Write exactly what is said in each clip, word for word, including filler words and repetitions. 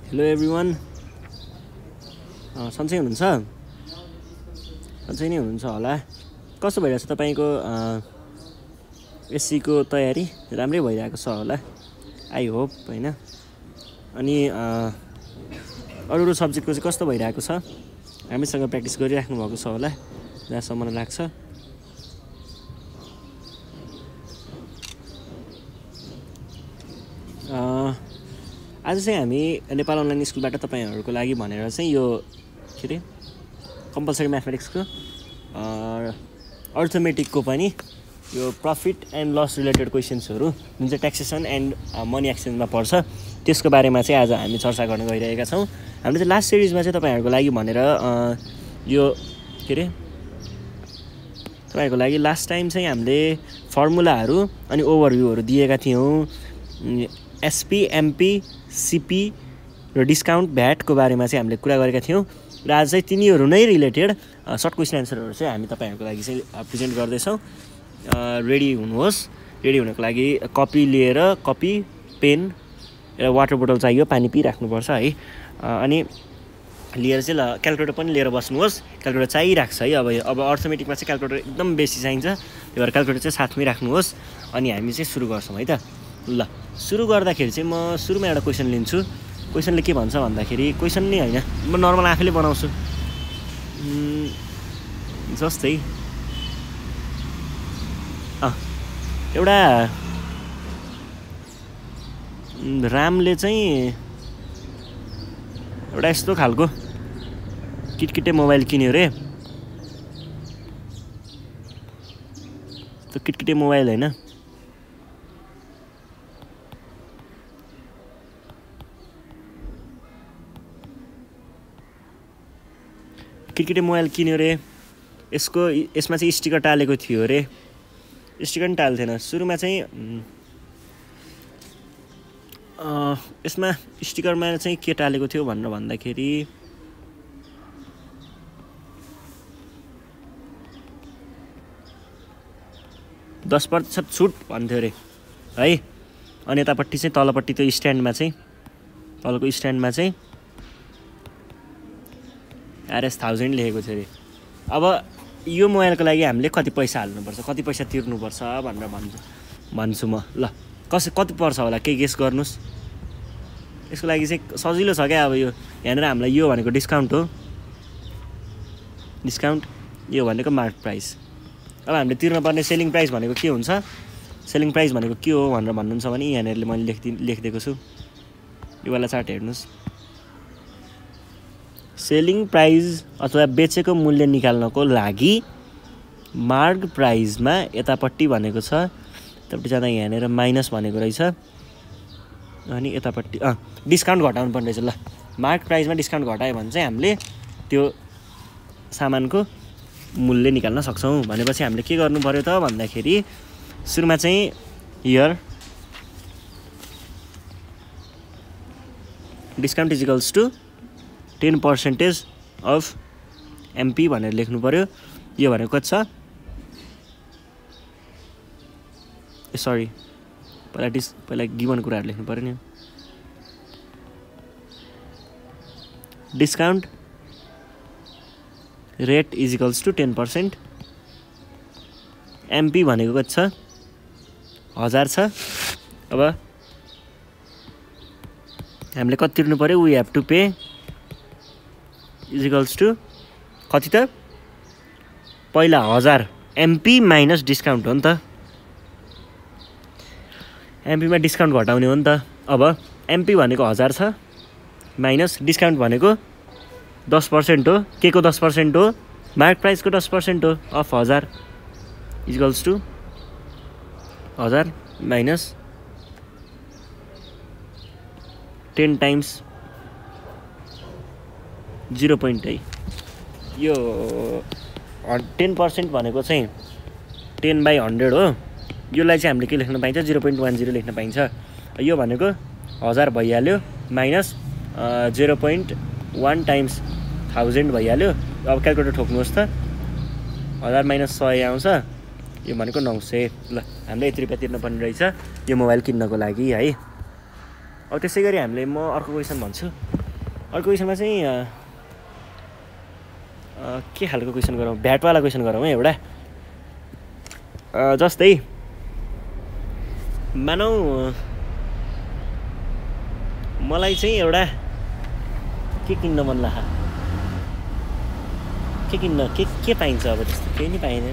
Hello everyone, सन्चै हुनुहुन्छ? सन्चै नै हुनुहुन्छ होला। कस्तो भइरहेछ तपाईँको एससीको तयारी? राम्रै भइरहेको छ होला, आई होप होइन। अनि अरू अरू सब्जेक्टको चाहिँ कस्तो भइरहेको छ? हामीसँग प्र्याक्टिस गरिराख्नु भएको छ होला जहाँसम्म मलाई लाग्छ। आज चाहिँ हामी नेपाल अनलाइन स्कुलबाट तपाईँहरूको लागि भनेर चाहिँ यो के अरे कम्पलसरी म्याथमेटिक्सको अर्थमेटिकको पनि यो प्रफिट एन्ड लस रिलेटेड क्वेसन्सहरू जुन चाहिँ ट्याक्सेसन एन्ड मनी एक्सचेन्जमा पर्छ त्यसको बारेमा चाहिँ आज हामी चर्चा गर्न गइरहेका छौँ। हामीले चाहिँ लास्ट सिरिजमा चाहिँ तपाईँहरूको लागि भनेर यो के अरे तपाईँहरूको लागि लास्ट टाइम चाहिँ हामीले फर्मुलाहरू अनि ओभरभ्यूहरू दिएका थियौँ। एसपी, एमपी, सिपी र डिस्काउन्ट भ्याटको बारेमा चाहिँ हामीले कुरा गरेका थियौँ र आज चाहिँ तिनीहरू नै रिलेटेड सर्ट क्वेसन एन्सरहरू चाहिँ हामी तपाईँहरूको लागि चाहिँ प्रेजेन्ट गर्दैछौँ। रेडी हुनुहोस्। रेडी हुनको लागि कपी लिएर कपी, पेन र वाटर बोतल चाहियो, पानी पिइराख्नुपर्छ है। अनि लिएर चाहिँ ल क्यालकुलेटर पनि लिएर बस्नुहोस्। क्यालकुलेटर चाहिरहेको छ है। अब अब अर्थमेटिकमा चाहिँ क्यालकुलेटर एकदम बेसी चाहिन्छ, त्यही भएर क्यालकुलेटर चाहिँ साथमै राख्नुहोस्। अनि हामी चाहिँ सुरु गर्छौँ है त। ल सुरु गर्दाखेरि चाहिँ म सुरुमा एउटा क्वेसन लिन्छु। क्वेसनले के भन्छ भन्दाखेरि क्वेसन नै होइन, म नर्मल आफैले बनाउँछु जस्तै अँ एउटा रामले चाहिँ एउटा यस्तो खालको किटकिटे मोबाइल किन्यो रे। त्यो किटकिटे मोबाइल होइन, किटकिटे मोबाइल किन्यो रे। यसको यसमा चाहिँ स्टिकर टालेको थियो रे। स्टिकर पनि टाल्थेन सुरुमा चाहिँ। यसमा स्टिकरमा चाहिँ के टालेको थियो भनेर भन्दाखेरि दस प्रतिशत छुट भन्थ्यो अरे है। अनि यतापट्टि चाहिँ तलपट्टि त्यो स्ट्यान्डमा चाहिँ तलको स्ट्यान्डमा चाहिँ आरएस थाउजन्ड लेखेको थियो अरे। अब यो मोबाइलको लागि हामीले कति पैसा हाल्नुपर्छ, कति पैसा तिर्नुपर्छ भनेर भन्छु भन्छु म। ल कसै कति पर्छ होला केही गेस गर्नुहोस्। यसको लागि चाहिँ सजिलो छ क्या। अब यो यहाँनिर हामीलाई यो भनेको डिस्काउन्ट हो, डिस्काउन्ट यो भनेको मार्क प्राइस। अब हामीले तिर्नुपर्ने सेलिङ प्राइस भनेको के हुन्छ, सेलिङ प्राइस भनेको के हो भनेर भन्नुहुन्छ भने यहाँनिर मैले लेखिदि लेखिदिएको छु। यो वाला चार्ट हेर्नुहोस्। सेलिङ प्राइस अथवा बेचेको मूल्य निकाल्नको लागि मार्क प्राइसमा यतापट्टि भनेको छ, यतापट्टि जाँदा यहाँनिर माइनस भनेको रहेछ। अनि यतापट्टि अँ डिस्काउन्ट घटाउनु पर्ने रहेछ। ल मार्क प्राइसमा डिस्काउन्ट घटायो भने चाहिँ हामीले त्यो सामानको मूल्य निकाल्न सक्छौँ। भनेपछि हामीले के गर्नु पर्यो त भन्दाखेरि सुरुमा चाहिँ here discount is equals to ten percentage of MP भनेर लेख्नु पऱ्यो। यो भनेको कति छ, ए सरी पहिला डिस पहिला गिभन कुराहरू लेख्नु पऱ्यो नि। Discount rate is equals to ten percent. MP भनेको कति छ, हजार छ। अब हामीले कति तिर्नु पऱ्यो, we have to pay is equals to कति त पहिला हजार एमपी माइनस डिस्काउन्ट हो नि त। एमपीमा डिस्काउन्ट घटाउने हो नि त। अब एमपी भनेको हजार छ माइनस डिस्काउन्ट भनेको दस पर्सेन्ट हो। के को दस पर्सेन्ट हो, मार्क प्राइसको दस पर्सेन्ट हो अफ हजार इज इक्वल्स टु हजार minus ten times zero point है। यो टेन पर्सेन्ट भनेको चाहिँ टेन बाई हन्ड्रेड हो। यसलाई चाहिँ हामीले के लेख्न पाइन्छ, जिरो पोइन्ट वान जिरो लेख्न पाइन्छ। यो भनेको हजार भइहाल्यो minus zero point one times thousand भइहाल्यो। अब क्यालकुलेटर ठोक्नुहोस् त। हजार माइनस सय आउँछ, यो भनेको नौ सय। ल हामीले यति रुपियाँ तिर्नुपर्ने रहेछ यो मोबाइल किन्नको लागि है। अब त्यसै गरी हामीले म अर्को क्वेसन भन्छु। अर्को क्वेसनमा चाहिँ के खालको क्वेसन गरौँ भ्याटवाला क्वेसन गरौँ है एउटा जस्तै मानौ मलाई चाहिँ एउटा के किन्न मन लाग्छ के किन्न के के पाइन्छ अब त्यस्तो केही नि पाइँदैन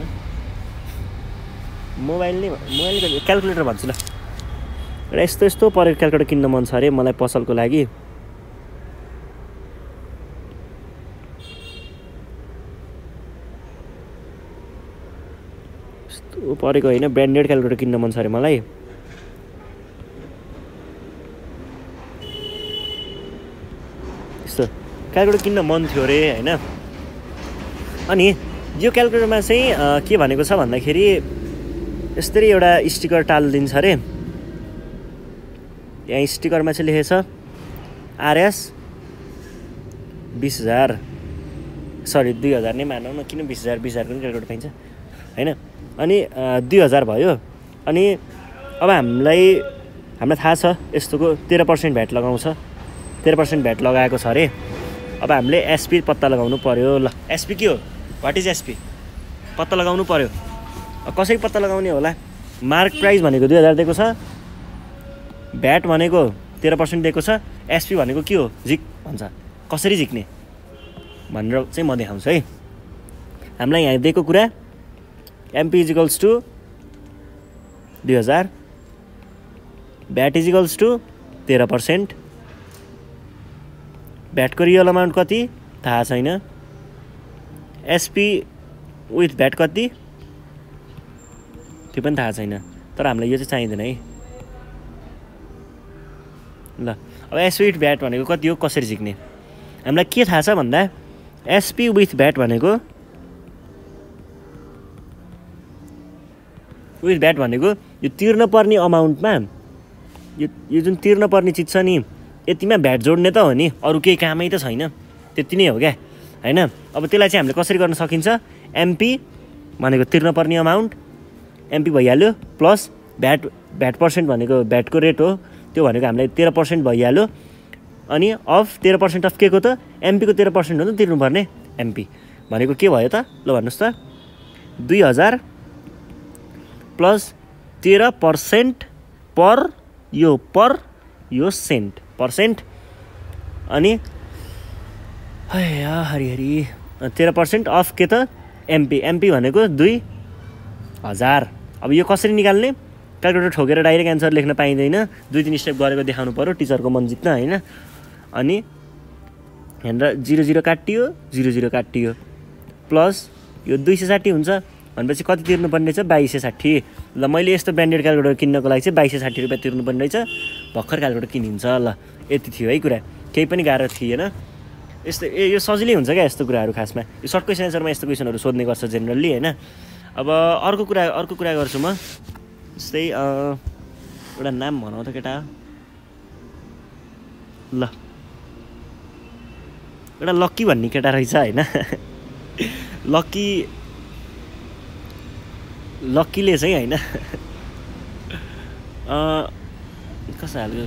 मोबाइल नै मोबाइल क्यालकुलेटर भन्छु ल एउटा यस्तो यस्तो परेको क्यालकुलेटर किन्न मन छ अरे मलाई पसलको लागि यस्तो परेको होइन ब्रान्डेड क्यालकुलेटर किन्न मन छ अरे मलाई यस्तो क्यालकुलेटर किन्न मन थियो अरे होइन अनि यो क्यालकुलेटरमा चाहिँ के भनेको छ भन्दाखेरि यसरी एउटा स्टिकर टालिदिन्छ अरे यहाँ स्टिकरमा चाहिँ लेखेछ आरएस बिस हजार सरी दुई हजार नै मानौँ न किन बिस हजार बिस हजारको पनि क्यालकुलेटर पाइन्छ होइन अनि दुई हजार भयो अनि अब हामीलाई हामीलाई थाहा छ यस्तोको तेह्र पर्सेन्ट भ्याट लगाउँछ तेह्र पर्सेन्ट भ्याट लगाएको छ अरे अब हामीले एसपी पत्ता लगाउनु पर्यो ल एसपी के हो वाट इज एसपी पत्ता लगाउनु पर्यो कसरी पत्ता लगाउने होला मार्क प्राइस भनेको दुई हजार दिएको छ भ्याट भनेको तेह्र पर्सेन्ट दिएको छ एसपी भनेको के हो झिक भन्छ कसरी झिक्ने भनेर चाहिँ म देखाउँछु है हामीलाई यहाँ दिएको कुरा एमपी इजिकल्स टु दुई हजार भ्याट इजिकल्स टु तेह्र पर्सेन्ट भ्याटको रियल अमाउन्ट कति थाहा छैन एसपी विथ भ्याट कति त्यो पनि थाहा छैन तर हामीलाई यो चाहिँ चाहिँदैन है ल अब एसपी विथ भ्याट भनेको कति हो कसरी झिक्ने हामीलाई के थाहा छ भन्दा एसपी विथ भ्याट भनेको विथ भ्याट भनेको यो तिर्न पर्ने अमाउन्टमा यो यो जुन तिर्न पर्ने चिज छ नि यतिमा भ्याट जोड्ने त हो नि अरू केही कामै त छैन त्यति नै हो क्या होइन अब त्यसलाई चाहिँ हामीले कसरी गर्न सकिन्छ एमपी भनेको तिर्न पर्ने अमाउन्ट एमपी भइहाल्यो प्लस भ्याट भ्याट पर्सेन्ट भनेको भ्याटको रेट हो त्यो भनेको हामीलाई तेह्र पर्सेन्ट भइहाल्यो अनि अफ तेह्र पर्सेन्ट अफ के को त एमपीको तेह्र पर्सेन्ट हो नि त तिर्नुपर्ने एमपी भनेको के भयो त ल भन्नुहोस् त दुई हजार प्लस तेह्र पर्सेन्ट पर यो पर यो सेन्ट पर्सेन्ट अनि हरिहरि तेह्र पर्सेन्ट अफ के त एमपी एमपी भनेको दुई हजार अब यो कसरी निकाल्ने क्यालकुलेटर ठोकेर डाइरेक्ट एन्सर लेख्न पाइँदैन दुई तिन स्टेप गरेको देखाउनु पऱ्यो टिचरको मन जित्न होइन अनि यहाँनिर जिरो जिरो काटियो जिरो जिरो काटियो प्लस यो दुई सय साठी हुन्छ भनेपछि कति तिर्नुपर्ने रहेछ बाइस सय साठी ल मैले यस्तो ब्रान्डेड क्यालकुलेटर किन्नको लागि चाहिँ बाइस सय साठी रुपियाँ तिर्नुपर्ने रहेछ भर्खर क्यालकुलेटर किनिन्छ ल यति थियो है कुरा केही पनि गाह्रो थिएन यस्तो ए यो सजिलै हुन्छ क्या यस्तो कुराहरू खासमा यो सर्ट क्वेसन एन्सरमा यस्तो क्वेसनहरू सोध्ने गर्छ जेनरली होइन अब अर्को कुरा अर्को कुरा गर्छु म जस्तै एउटा नाम भनौँ त केटा ल एउटा लक्की भन्ने केटा रहेछ होइन लक्की लक्कीले चाहिँ होइन कस्तो खालको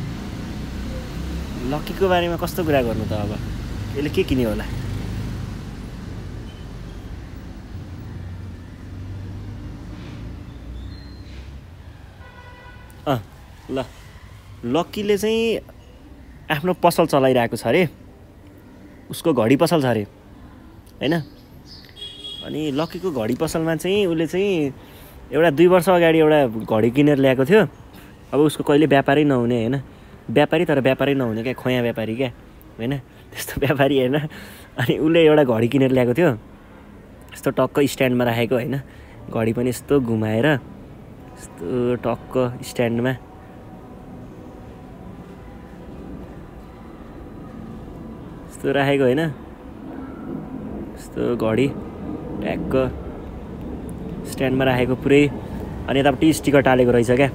लक्कीको बारेमा कस्तो कुरा गर्नु त अब यसले के किन्यो होला अँ ल लक्कीले चाहिँ आफ्नो पसल चलाइरहेको छ अरे उसको घडी पसल छ अरे होइन अनि लक्कीको घडी पसलमा चाहिँ उसले चाहिँ एउटा दुई वर्ष अगाडि एउटा घडी किनेर ल्याएको थियो अब उसको कहिले व्यापारै नहुने होइन व्यापारी तर व्यापारै नहुने क्या खोया व्यापारी क्या होइन त्यस्तो व्यापारी होइन अनि उसले एउटा घडी किनेर ल्याएको थियो यस्तो टक्क स्ट्यान्डमा राखेको होइन घडी पनि यस्तो घुमाएर यस्तो टक्क स्ट्यान्डमा यस्तो राखेको होइन यस्तो घडी ट्याक्क स्ट्यान्डमा राखेको पुरै अनि यतापट्टि स्टिकर टालेको रहेछ क्या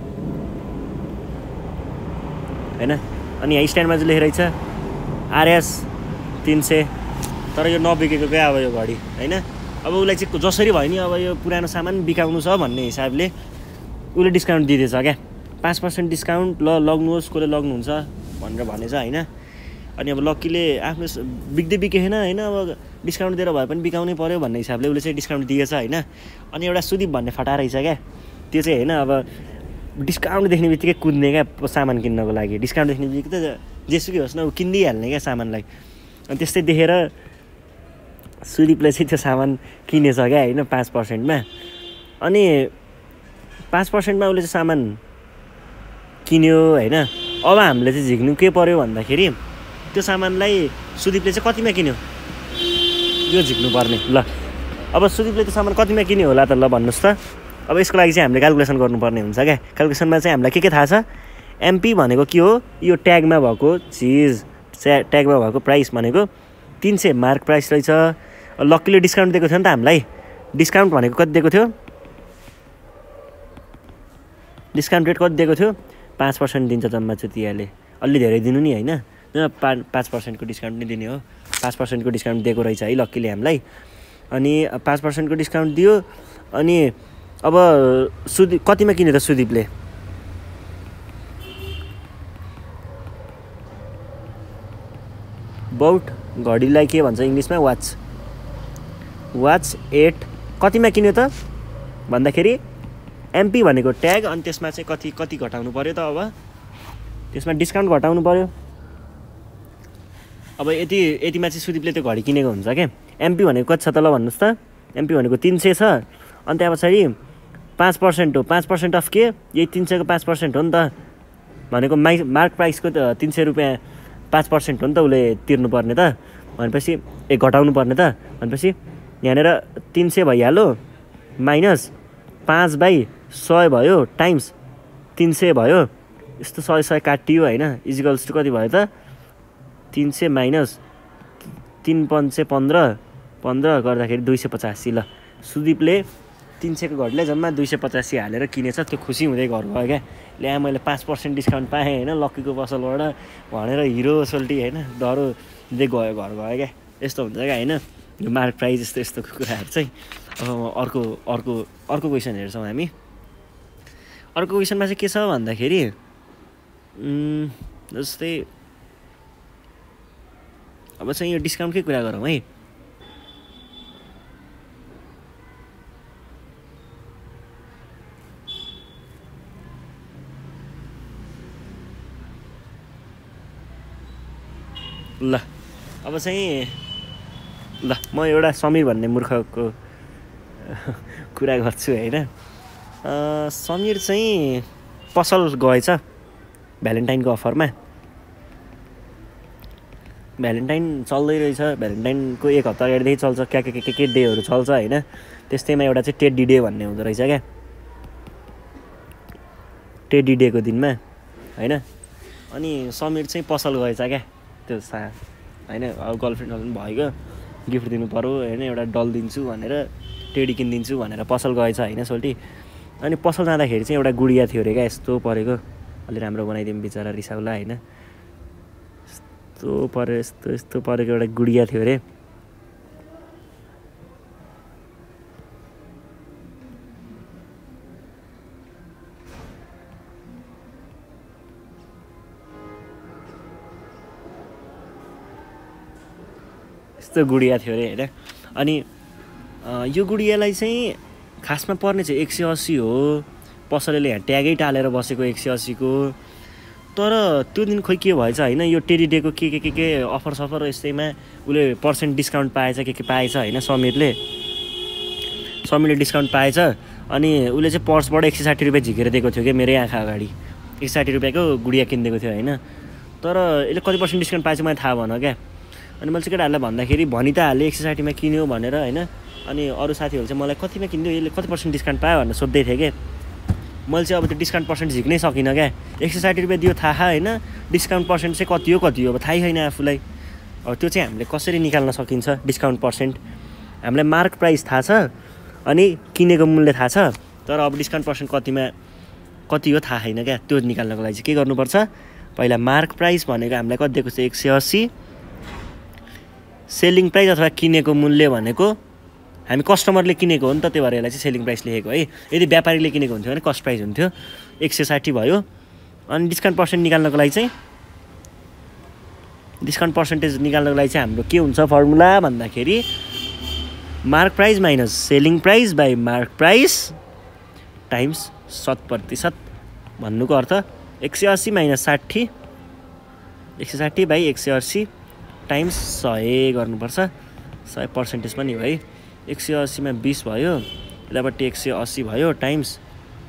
होइन अनि यहाँ स्ट्यान्डमा चाहिँ लेखिरहेछ आरएस तिन सय तर यो नबिकेको क्या अब यो घडी होइन अब उसलाई चाहिँ जसरी भयो नि अब यो पुरानो सामान बिकाउनु छ भन्ने हिसाबले उसले डिस्काउन्ट दिँदैछ क्या पाँच पर्सेन्ट डिस्काउन्ट ल लग्नुहोस् कसले लग्नुहुन्छ भनेर भनेछ होइन अनि अब लक्कीले आफ्नो बिक्दै बिकेन होइन, अब डिस्काउन्ट दिएर भए पनि बिकाउनै पऱ्यो भन्ने हिसाबले उसले चाहिँ डिस्काउन्ट दिएछ होइन। अनि एउटा सुदीप भन्ने फटा रहेछ क्या, त्यो चाहिँ होइन अब डिस्काउन्ट देख्ने बित्तिकै कुद्ने क्या सामान किन्नको लागि, डिस्काउन्ट देख्ने बित्तिकै त जेसुकै होस् न ऊ किनिदिइहाल्ने क्या सामानलाई। अनि त्यस्तै देखेर सुदीपले चाहिँ त्यो सामान किनेछ क्या होइन पाँच पर्सेन्टमा। अनि पाँच पर्सेन्टमा उसले चाहिँ सामान किन्यो होइन। अब हामीले चाहिँ झिक्नु के पर्यो भन्दाखेरि त्यो सामानलाई सुदीपले चाहिँ कतिमा किन्यो यो झिक्नु पर्ने। ल अब सुदीपले त्यो सामान कतिमा किन्यो होला त, ल भन्नुहोस् त। अब यसको लागि चाहिँ हामीले क्यालकुलेसन गर्नुपर्ने हुन्छ क्या। क्यालकुलेसनमा चाहिँ हामीलाई के के थाहा छ, एमपी भनेको के हो, यो ट्यागमा भएको चिज, ट्यागमा भएको प्राइस भनेको तिन सय मार्क प्राइस रहेछ। लक्कीले डिस्काउन्ट दिएको थियो नि त हामीलाई, डिस्काउन्ट भनेको कति दिएको थियो, डिस्काउन्ट रेट कति दिएको थियो, पाँच पर्सेन्ट दिन्छ जम्मा चुतियाले, अलि धेरै दिनु नि होइन, पा पाँच पर्सेन्टको डिस्काउन्ट नै दिने हो। पाँच पर्सेन्टको डिस्काउन्ट दिएको रहेछ है लक्कीले हामीलाई। अनि पाँच पर्सेन्टको डिस्काउन्ट दियो। अनि अब सुदीप कतिमा किन्यो त सुदीपले, बाउट घडीलाई के भन्छ इङ्ग्लिसमा, वाच, वाच एट कतिमा किन्यो त भन्दाखेरि एमपी भनेको ट्याग, अनि त्यसमा चाहिँ कति कति घटाउनु पऱ्यो त, अब त्यसमा डिस्काउन्ट घटाउनु पऱ्यो। अब यति यतिमा चाहिँ सुदीपले त्यो घडी किनेको हुन्छ क्या। एमपी भनेको कति छ त ल भन्नुहोस् त, एमपी भनेको तिन सय छ। अनि त्यहाँ पछाडि पाँच पर्सेन्ट हो, पाँच पर्सेन्ट अफ के, यही तिन सयको पाँच पर्सेन्ट हो नि त भनेको, माइ मार्क प्राइसको त तिन सय रुपियाँ पाँच पर्सेन्ट हो नि त उसले तिर्नुपर्ने त, भनेपछि ए घटाउनु पर्ने त, भनेपछि यहाँनिर तिन सय भइहाल्यो माइनस पाँच बाई सय भयो टाइम्स तिन सय भयो, यस्तो सय सय काटियो होइन, इजिकल्स टु कति भयो त तिन सय माइनस तिन पन्चे पन्ध्र, पन्ध्र गर्दाखेरि दुई सय पचासी। ल सुदीपले तिन सयको घडीलाई जम्मा दुई सय पचासी हालेर किनेछ, त्यो खुसी हुँदै घर गयो क्या, ल्या मैले पाँच पर्सेन्ट डिस्काउन्ट पाएँ होइन लक्कीको पसलबाट भनेर हिरो सोल्टी होइन डरो दिँदै गयो घर गयो क्या। यस्तो हुन्छ क्या होइन यो मार्क प्राइस यस्तो यस्तो कुराहरू चाहिँ। अब अर्को अर्को अर्को क्वेसन हेर्छौँ हामी। अर्को क्वेसनमा चाहिँ के छ भन्दाखेरि जस्तै अब चाहिँ यो डिस्काउन्टकै कुरा गरौँ है। ल अब चाहिँ ल म एउटा समीर भन्ने मूर्खको कुरा गर्छु होइन। समीर चाहिँ पसल गएछ भ्यालेन्टाइनको अफरमा, भ्यालेन्टाइन चल्दै रहेछ, भ्यालेन्टाइनको एक हप्ता अगाडिदेखि चल्छ, क्या के के के के डेहरू चल्छ होइन। त्यस्तैमा एउटा चाहिँ टेडी डे भन्ने हुँदो रहेछ क्या, टेडी डेको दिनमा होइन। अनि समीर चाहिँ पसल गएछ क्या त्यो सा होइन, अब गर्लफ्रेन्डहरू पनि भइगयो, गिफ्ट दिनु पऱ्यो होइन, एउटा डल दिन्छु भनेर टेडी किनिदिन्छु भनेर पसल गएछ होइन सोल्टी। अनि पसल जाँदाखेरि चाहिँ एउटा गुडिया थियो अरे क्या, यस्तो परेको, अलि राम्रो बनाइदिउँ बिचरा रिसाउला होइन, यस्तो पऱ्यो यस्तो यस्तो परेको एउटा गुडिया थियो अरे। यस्तो गुडिया थियो अरे होइन। अनि यो गुडियालाई चाहिँ खासमा पर्ने चाहिँ एक सय अस्सी हो, पसलेले यहाँ ट्यागै टालेर बसेको एक सय अस्सीको। तर त्यो दिन खोइ के भएछ होइन, यो टेडी डेको के के के के अफर सफर यस्तैमा उसले पर्सेन्ट डिस्काउन्ट पाएछ, के के पाएछ होइन समीरले, समीरले डिस्काउन्ट पाएछ। अनि उसले चाहिँ पर्सबाट एक सय साठी रुपियाँ झिकेर दिएको थियो क्या मेरै आँखा अगाडि, एक सय साठी रुपियाँको गुडिया किनिदिएको थियो होइन। तर यसले कति पर्सेन्ट डिस्काउन्ट पाएछ मलाई थाहा भएन क्या। अनि मैले चाहिँ केटाहरूलाई भन्दाखेरि भनि त हालेँ एक सय साठीमा किन्यो भनेर होइन। अनि अरू साथीहरू चाहिँ मलाई कतिमा किनिदियो यसले कति पर्सेन्ट डिस्काउन्ट पायो भनेर सोध्दै थिएँ कि मैले चाहिँ अब त्यो डिस्काउन्ट पर्सेन्ट झिक्नै सकिनँ क्या। एक सय साठी रुपियाँ दियो थाहा होइन, डिस्काउन्ट पर्सेन्ट चाहिँ कति हो कति हो अब थाहै छैन आफूलाई। अब त्यो चाहिँ हामीले कसरी निकाल्न सकिन्छ डिस्काउन्ट पर्सेन्ट, हामीलाई मार्क प्राइस थाहा छ अनि किनेको मूल्य थाहा छ, तर अब डिस्काउन्ट पर्सेन्ट कतिमा कति हो थाहा छैन क्या। त्यो निकाल्नको लागि चाहिँ के गर्नुपर्छ, पहिला मार्क प्राइस भनेको हामीलाई कति दिएको छ एक सय अस्सी, सेलिङ प्राइस अथवा किनेको मूल्य भनेको हामी कस्टमरले किनेको हो नि त, त्यही भएर यसलाई चाहिँ सेलिङ प्राइस लेखेको है। यदि व्यापारीले किनेको हुन्थ्यो भने कस्ट प्राइस हुन्थ्यो, एक सय साठी भयो। अनि डिस्काउन्ट पर्सेन्ट निकाल्नको लागि चाहिँ डिस्काउन्ट पर्सेन्टेज निकाल्नको लागि चाहिँ हाम्रो के हुन्छ फर्मुला भन्दाखेरि mark price minus selling price by mark price times शत प्रतिशत भन्नुको अर्थ एक सय अस्सी माइनस साठी एक सय साठी बाई एक सय अस्सी टाइम्स सय गर्नुपर्छ। सय पर्सेन्टेज पनि हो है। एक सय अस्सीमा बिस भयो, यतापट्टि एक सय अस्सी भयो टाइम्स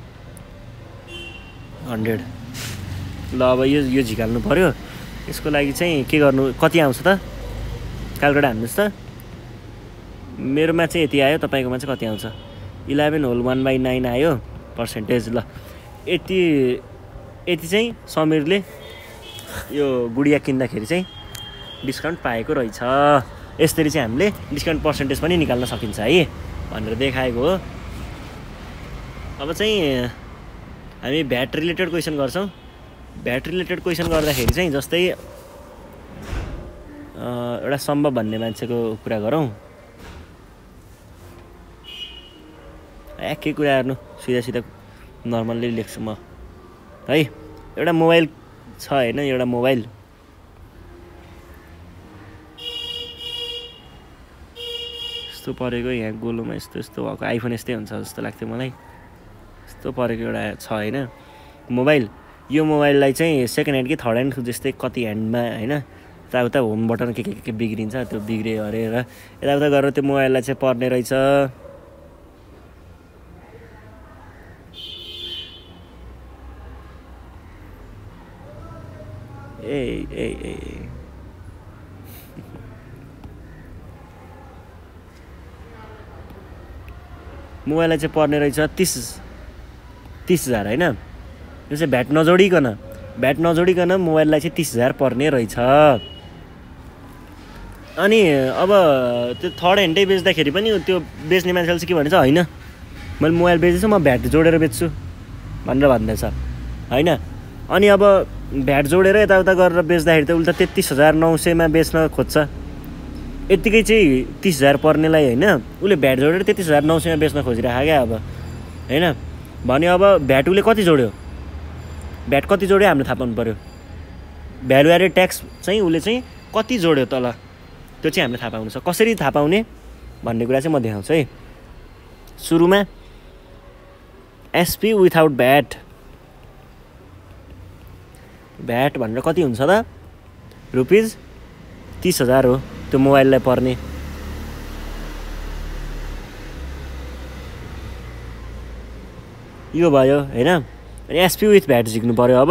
हन्ड्रेड। ल अब यो यो झिकाल्नु पऱ्यो। यसको लागि चाहिँ के गर्नु, कति आउँछ त क्यालकुलेटर हान्नुहोस् त। मेरोमा चाहिँ यति आयो, तपाईँकोमा चाहिँ कति आउँछ? Eleven whole one by nine आयो पर्सेन्टेज। ल यति यति चाहिँ समीरले यो गुडिया किन्दाखेरि चाहिँ डिस्काउन्ट पाएको रहेछ। यसरी चाहिँ हामीले डिस्काउन्ट पर्सेन्टेज पनि निकाल्न सकिन्छ है भनेर देखाएको हो। अब चाहिँ हामी भ्याट रिलेटेड क्वेसन गर्छौँ। भ्याट रिलेटेड क्वेसन गर्दाखेरि चाहिँ जस्तै एउटा सम्भव भन्ने मान्छेको कुरा गरौँ। एकै कुरा हेर्नु, सिधा सिधा नर्मल्ली लेख्छु म है। एउटा मोबाइल छ होइन, एउटा मोबाइल यस्तो परेको, यहाँ गोलोमा यस्तो यस्तो भएको, आइफोन यस्तै हुन्छ जस्तो लाग्थ्यो मलाई। यस्तो परेको एउटा छ होइन मोबाइल। यो मोबाइललाई चाहिँ सेकेन्ड ह्यान्ड कि थर्ड ह्यान्ड जस्तै कति ह्यान्डमा होइन यताउता होम बटन के के के बिग्रिन्छ, त्यो बिग्रियो अरे र यताउता गरेर त्यो मोबाइललाई चाहिँ पर्ने रहेछ। ए ए ए मोबाइललाई चाहिँ पर्ने रहेछ तिस तिस हजार होइन। यो चाहिँ भ्याट नजोडिकन भ्याट नजोडिकन मोबाइललाई चाहिँ तिस हजार पर्ने रहेछ। अनि अब त्यो थर्ड ह्यान्डै बेच्दाखेरि पनि त्यो बेच्ने मान्छेले चाहिँ के भन्छ, होइन मैले मोबाइल बेच्दैछु म भ्याट जोडेर बेच्छु भनेर भन्दैछ होइन। अनि अब भ्याट जोडेर यताउता गरेर बेच्दाखेरि त उल्टा तेत्तिस हजार नौ सयमा बेच्न खोज्छ। यत्तिकै चाहिँ तिस हजार पर्नेलाई होइन उसले भ्याट जोडेर तेत्तिस हजार नौ सयमा बेच्न खोजिरहेको क्या अब होइन। भने अब भ्याट उसले कति जोड्यो, भ्याट कति जोड्यो हामीले थाहा पाउनु पऱ्यो। भ्यालु एडेड ट्याक्स चाहिँ उसले चाहिँ कति जोड्यो तल, त्यो चाहिँ हामीले थाहा पाउनु छ। कसरी थाहा पाउने भन्ने कुरा चाहिँ म देखाउँछु है। सुरुमा एसपी विथआउट भ्याट, भ्याट भनेर कति हुन्छ त रुपिज तिस हजार हो त्यो मोबाइललाई पर्ने। यो भयो होइन। अनि एसपी विथ भ्याट झिक्नु पऱ्यो। अब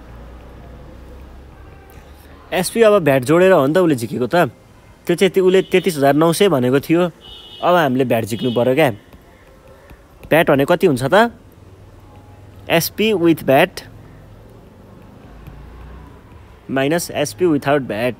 एसपी अब भ्याट जोडेर हो नि त उसले झिकेको त, त्यो चाहिँ उसले तेत्तिस हजार नौ सय भनेको थियो। अब हामीले भ्याट झिक्नु पऱ्यो क्या। भ्याट भने कति हुन्छ त SP with VAT minus SP without VAT.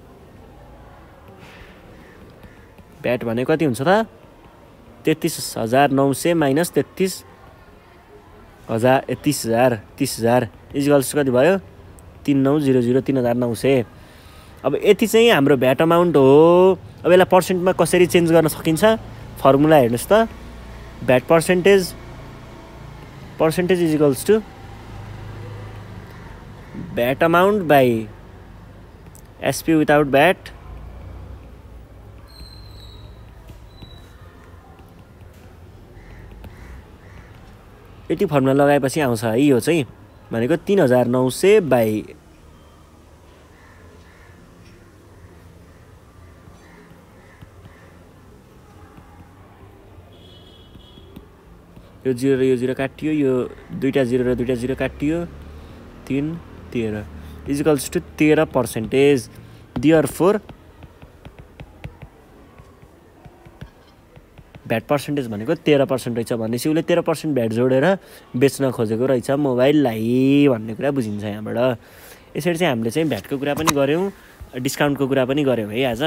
VAT भने कति हुन्छ त तेत्तिस हजार नौ सय माइनस तेत्तिस हजार ए तिस हजार तिस हजार इजिकल्स कति भयो तिन नौ जिरो जिरो तिन हजार नौ सय। अब यति चाहिँ हाम्रो भ्याट अमाउन्ट हो। अब यसलाई पर्सेन्टमा कसरी चेन्ज गर्न सकिन्छ फर्मुला हेर्नुहोस् त। VAT percentage percentage equals to VAT amount by SP without VAT यति फर्मुला लगाएपछि आउँछ है। यो चाहिँ भनेको तिन हजार नौ सय बाई यो जिरो र यो जिरो काटियो, यो दुईवटा जिरो र दुईवटा जिरो काटियो, तिन तेह्र इजिकल्स टु तेह्र percentage. Therefore VAT percentage भनेको तेह्र पर्सेन्ट रहेछ भनेपछि उसले तेह्र पर्सेन्ट भ्याट जोडेर बेच्न खोजेको रहेछ मोबाइललाई भन्ने कुरा बुझिन्छ यहाँबाट। यसरी चाहिँ हामीले चाहिँ भ्याटको कुरा पनि गऱ्यौँ, डिस्काउन्टको कुरा पनि गऱ्यौँ है आज।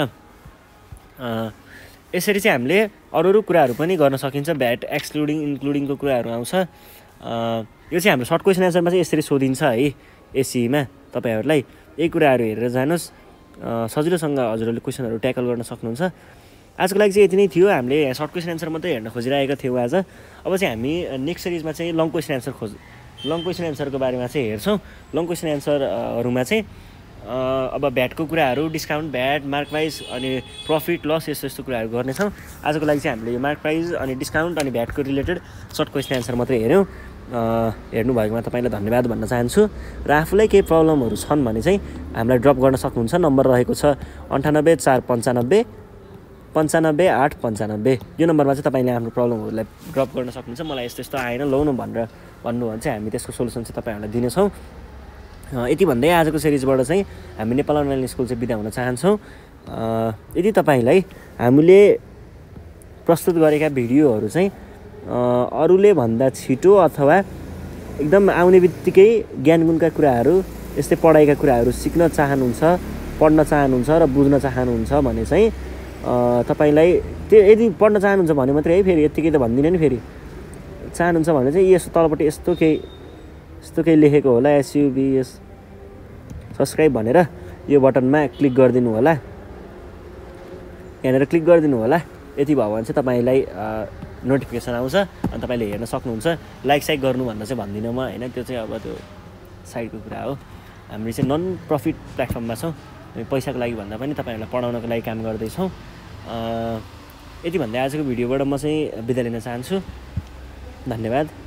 यसरी चाहिँ हामीले अरू अरू कुराहरू पनि गर्न सकिन्छ। भ्याट एक्सक्लुडिङ इन्क्लुडिङको कुराहरू आउँछ। यो चाहिँ हाम्रो सर्ट क्वेसन एन्सरमा चाहिँ यसरी सोधिन्छ है एसीमा। तपाईँहरूलाई यही कुराहरू हेरेर जानुहोस्, सजिलोसँग हजुरहरूले क्वेसनहरू ट्याकल गर्न सक्नुहुन्छ। आजको लागि चाहिँ यति नै थियो। हामीले यहाँ सर्ट क्वेसन एन्सर मात्रै हेर्न खोजिरहेका थियौँ आज। अब चाहिँ हामी नेक्स्ट सिरिजमा चाहिँ लङ क्वेसन एन्सर खोज लङ क्वेसन एन्सरको बारेमा चाहिँ हेर्छौँ। लङ क्वेसन एन्सरहरूमा चाहिँ अब भ्याटको कुराहरू, डिस्काउन्ट, भ्याट, मार्क प्राइस अनि प्रफिट लस यस्तो यस्तो कुराहरू गर्नेछौँ। आजको लागि चाहिँ हामीले यो मार्क प्राइस अनि डिस्काउन्ट अनि भ्याटको रिलेटेड सर्ट क्वेसन एन्सर मात्रै हेऱ्यौँ। हेर्नुभएकोमा तपाईँलाई धन्यवाद भन्न चाहन्छु। र आफूलाई केही प्रब्लमहरू छन् भने चाहिँ हामीलाई ड्रप गर्न सक्नुहुन्छ। नम्बर रहेको छ अन्ठानब्बे चार पन्चानब्बे पन्चानब्बे आठ पन्चानब्बे। यो नम्बरमा चाहिँ तपाईँले आफ्नो प्रब्लमहरूलाई ड्रप गर्न सक्नुहुन्छ। मलाई यस्तो यस्तो आएन लाउनु भनेर भन्नु भने चाहिँ हामी त्यसको सोल्युसन चाहिँ तपाईँहरूलाई दिनेछौँ। यति भन्दै आजको सिरिजबाट चाहिँ हामी नेपाल अनलाइन स्कुल चाहिँ बिदा हुन चाहन्छौँ। यदि तपाईँलाई हामीले प्रस्तुत गरेका भिडियोहरू चाहिँ अरूले भन्दा छिटो अथवा एकदम आउने बित्तिकै ज्ञान गुणका कुराहरू, यस्तै पढाइका कुराहरू सिक्न चाहनुहुन्छ, पढ्न चाहनुहुन्छ र बुझ्न चाहनुहुन्छ भने चाहिँ तपाईँलाई त्यो यदि पढ्न चाहनुहुन्छ भने मात्रै है, फेरि यत्तिकै त भन्दिनँ नि, फेरि चाहनुहुन्छ भने चाहिँ यस्तो तलपट्टि यस्तो केही यस्तो केही लेखेको होला एसयुबिएस सब्सक्राइब भनेर यो बटनमा क्लिक गरिदिनु होला। यहाँनिर क्लिक गरिदिनु होला। यति भयो भने चाहिँ तपाईँलाई नोटिफिकेसन आउँछ अनि तपाईँले हेर्न सक्नुहुन्छ। लाइक साइक गर्नु भन्दा चाहिँ भन्दिनँ म होइन, त्यो चाहिँ अब त्यो साइडको कुरा हो। हामी चाहिँ नन प्रफिट प्लेटफर्ममा छौँ। हामी पैसाको लागि भन्दा पनि तपाईँहरूलाई पढाउनको लागि काम गर्दैछौँ। यति भन्दै आजको भिडियोबाट म चाहिँ बिदा लिन चाहन्छु। धन्यवाद।